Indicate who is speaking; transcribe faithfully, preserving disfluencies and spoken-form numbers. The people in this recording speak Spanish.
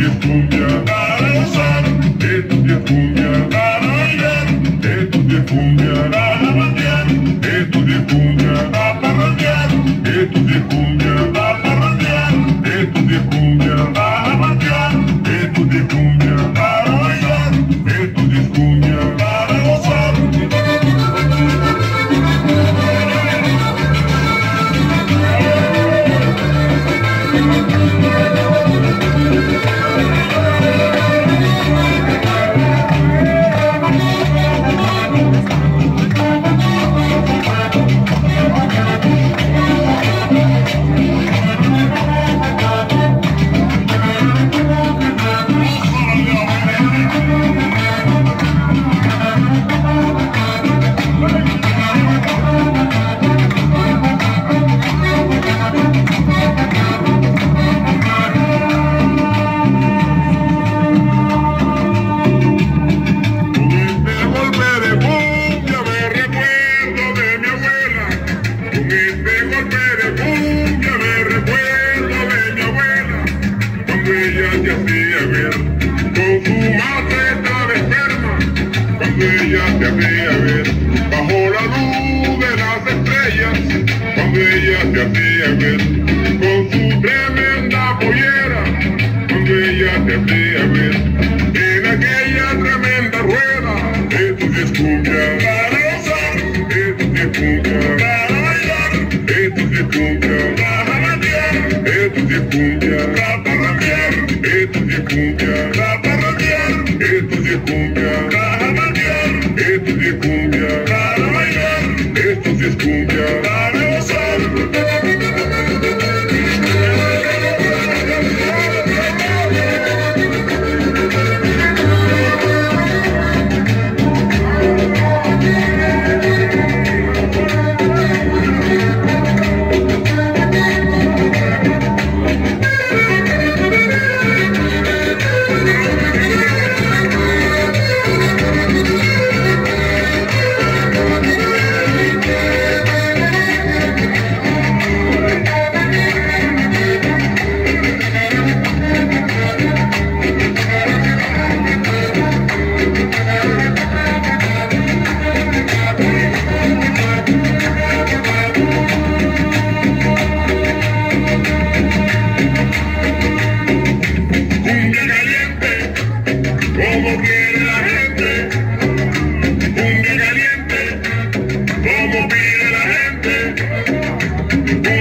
Speaker 1: es cumbia para gozar, esto sí es cumbia para bailar, esto sí es cumbia para bandear, esto sí es cumbia para parrandear, esto sí es cumbia para parrandear, esto sí es cumbia para bandear, esto sí es cumbia para bailar, esto sí es cumbia para gozar.
Speaker 2: Como pide la gente,